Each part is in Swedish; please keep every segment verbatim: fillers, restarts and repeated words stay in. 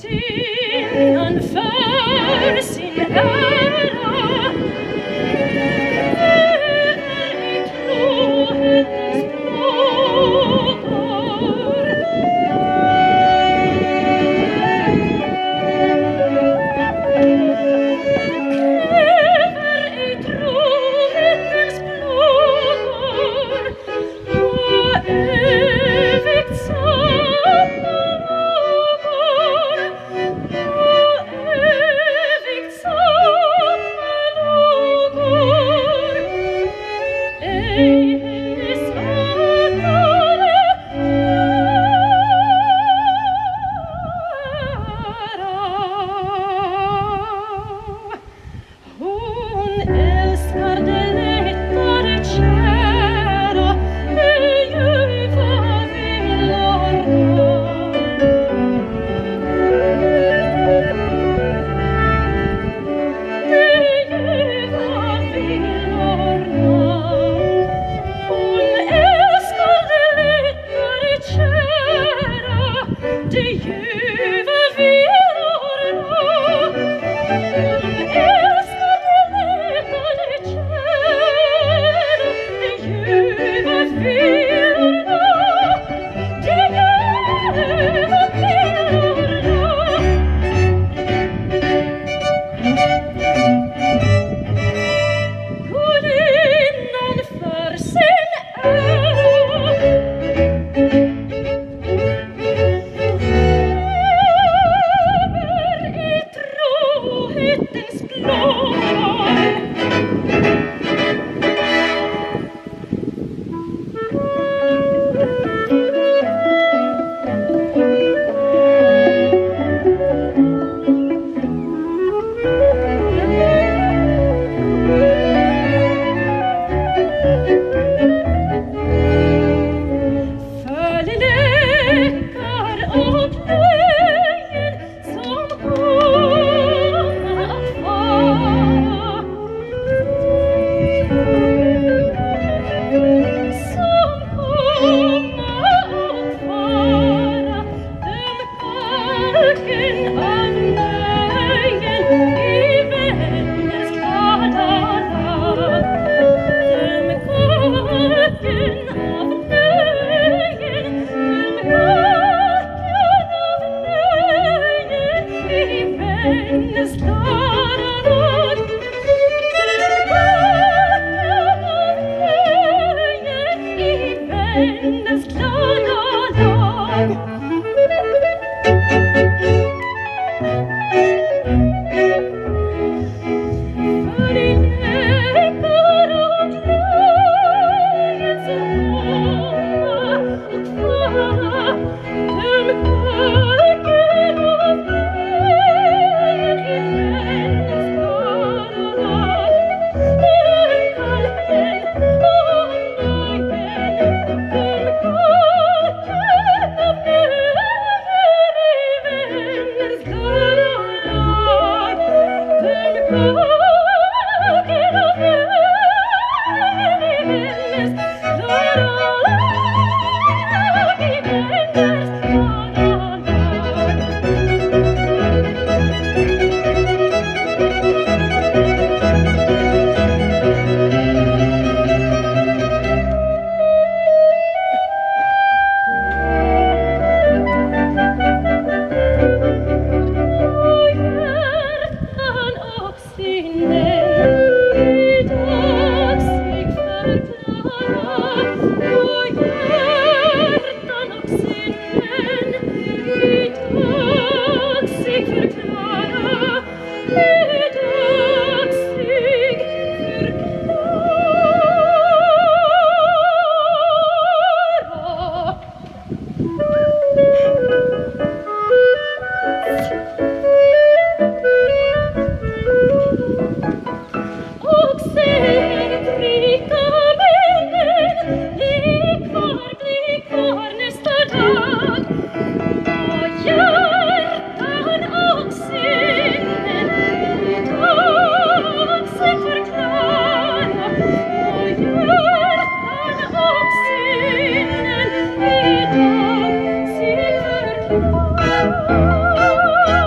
gudinnan för sin ära. Ej tro hennes plågor. Kräver ej trohetens plågor och evigt samma lågor, och evigt samma lågor. Ej hennes andare hon älskar det lättare kära, det ljuva villorna. Det ljuva villorna. Hon älskar det lättare kära, det ljuva villorna. Hon älskar det lättare kära, det ljuva villorna. Det ljuva villorna. Gudinnan för sin ära lever i trohetens blåar. För lekar och löjen som komma att fara, som komma att fara, dem parken av nöjen i vännens glada lag. Dem parken av nöjen, dem parken av nöjen i vännens glada lag. Dem parken av nöjen i vännens glada lag. För i lekar och löjen som komma och fara, dem parken av nöjen i vännens glada lag. Dem parken av nöjen, dem parken av nöjen i vännens glada lag. Dem parken av nöjen i vännens glada lag, i vännens glada lag. Och hjärtan och sinnen idag sig förklara. Och hjärtan och sinnen idag sig förklara. Idag sig och säg rika männen, ligg kvar, ligg kvar nästa dag. Och hjärtan och sinnen idag sig förklara. Och hjärtan och sinnen idag sig förklara.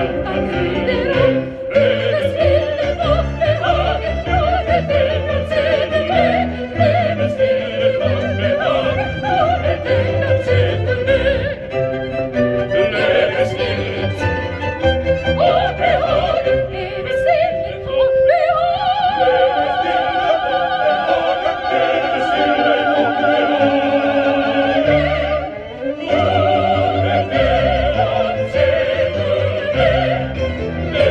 Thank you.